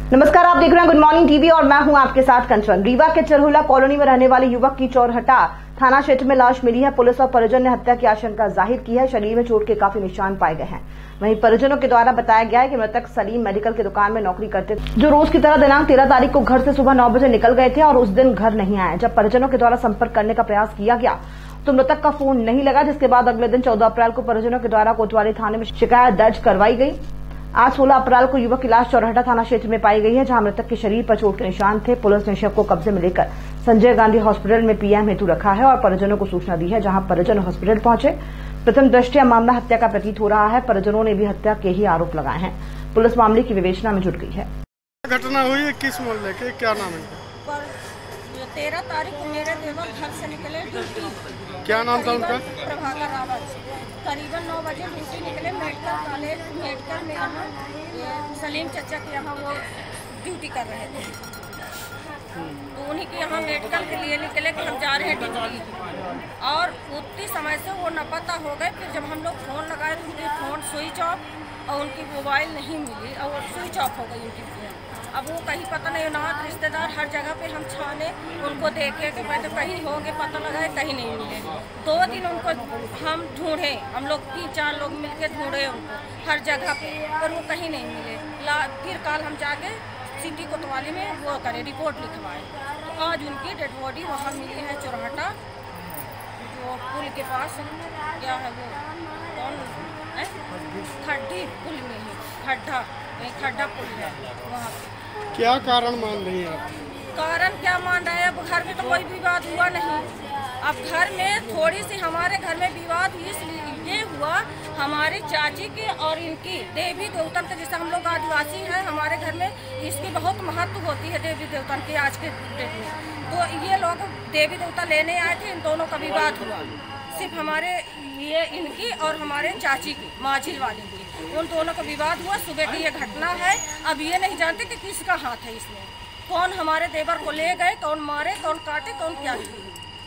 नमस्कार, आप देख रहे हैं गुड मॉर्निंग टीवी और मैं हूं आपके साथ कंचन। रीवा के चरहुला कॉलोनी में रहने वाले युवक की चौरहटा थाना क्षेत्र में लाश मिली है। पुलिस और परिजन ने हत्या की आशंका जाहिर की है। शरीर में चोट के काफी निशान पाए गए हैं। वहीं परिजनों के द्वारा बताया गया है कि मृतक सलीम मेडिकल की दुकान में नौकरी करते थे, जो रोज की तरह दिनांक 13 तारीख को घर से सुबह 9 बजे निकल गए थे और उस दिन घर नहीं आए। जब परिजनों के द्वारा संपर्क करने का प्रयास किया गया तो मृतक का फोन नहीं लगा, जिसके बाद अगले दिन 14 अप्रैल को परिजनों के द्वारा कोतवाली थाने में शिकायत दर्ज करवाई गई। आज 16 अप्रैल को युवक की लाश चौरहटा थाना क्षेत्र में पाई गई है, जहां मृतक के शरीर पर चोट के निशान थे। पुलिस ने शव को कब्जे में लेकर संजय गांधी हॉस्पिटल में पीएम हेतु रखा है और परिजनों को सूचना दी है। जहां परिजन हॉस्पिटल पहुंचे, प्रथम दृष्टया मामला हत्या का प्रतीत हो रहा है। परिजनों ने भी हत्या के ही आरोप लगाए हैं। पुलिस मामले की विवेचना में जुट गई है। घटना हुई है किस मोहल्ले के, क्या नाम है? 13 तारीख को मेरे देवर घर से निकले ड्यूटी। क्या नाम था उनका? प्रभाकर रावत। करीबन 9 बजे ड्यूटी निकले मेडिकल कॉलेज मेडिकल में, यहाँ सलीम चचा के यहाँ वो ड्यूटी कर रहे थे। तो उन्हीं के यहाँ मेडिकल के लिए निकले कि हम जा रहे हैं ड्यूटी, और उतनी समय से वो लापता हो गए। फिर जब हम लोग फ़ोन लगाए तो उनकी फ़ोन स्विच ऑफ और उनकी मोबाइल नहीं मिली और स्विच ऑफ हो गई उनकी फ़ोन। अब वो कहीं पता नहीं, नात रिश्तेदार हर जगह पे हम छाने उनको देखे कि मैं तो कहीं होंगे, पता लगाए कहीं नहीं मिले। 2 दिन उनको हम ढूंढे, हम लोग 3-4 लोग मिलके ढूंढे उनको हर जगह पे, पर वो कहीं नहीं मिले। फिर कल हम जाके सिटी कोतवाली में वो करे रिपोर्ट लिखवाए। तो आज उनकी डेड बॉडी वहाँ मिली है चौरहटा, जो पुल के पास क्या है वो कौन है, खड्डी पुल में ही खड्डा पुल है वहाँ पे। क्या कारण मान रही है आप? कारण क्या मान रहे हैं? अब घर में तो कोई विवाद हुआ नहीं। अब घर में थोड़ी सी हमारे घर में विवाद इसलिए हुआ, हमारी चाची के और इनकी देवी देवता के, जैसे हम लोग आदिवासी हैं, हमारे घर में इसकी बहुत महत्व होती है देवी देवता की आज के डेट में। तो ये लोग देवी देवता लेने आए थे, इन दोनों का विवाद हुआ। सिर्फ हमारे ये इनकी और हमारे चाची की माझिल वाली की, उन दोनों का विवाद हुआ। सुबह की ये घटना है। अब ये नहीं जानते कि किसका हाथ है इसमें, कौन हमारे देवर को ले गए, कौन मारे, कौन काटे, कौन क्या किए।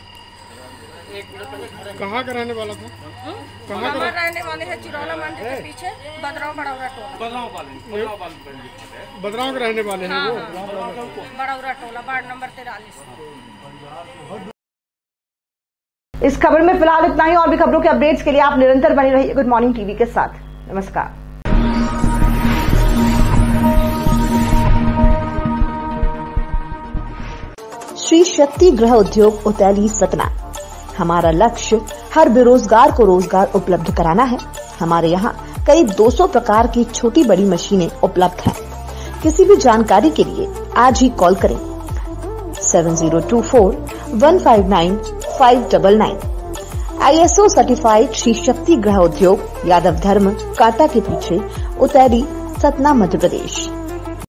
कहाँ का रहने वाला था? कहाँ का रहने वाले हैं? चिरौला मंदिर के पीछे बदराव बड़ौरा टोला। बदराव के रहने वाले हैं वो? Badaura Tola, ward number 43। इस खबर में फिलहाल इतना ही। और भी खबरों के अपडेट्स के लिए आप निरंतर बने रहिए गुड मॉर्निंग टीवी के साथ। नमस्कार। श्री शक्ति गृह उद्योग उतैली सतना। हमारा लक्ष्य हर बेरोजगार को रोजगार उपलब्ध कराना है। हमारे यहाँ करीब 200 प्रकार की छोटी बड़ी मशीनें उपलब्ध हैं। किसी भी जानकारी के लिए आज ही कॉल करें 7024-159-599। ISO सर्टिफाइड श्री शक्ति गृह उद्योग, यादव धर्म, कांटा के पीछे, उतैली, सतना, मध्य प्रदेश।